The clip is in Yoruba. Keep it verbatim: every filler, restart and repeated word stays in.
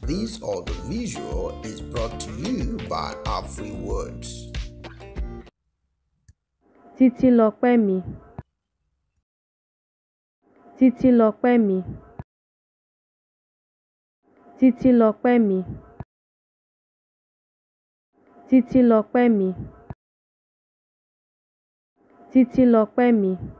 This audiovisual is brought to you by our free words. Títílọpẹ́mi. Títílọpẹ́mi. Títílọpẹ́mi. Títílọpẹ́mi. Títílọpẹ́mi.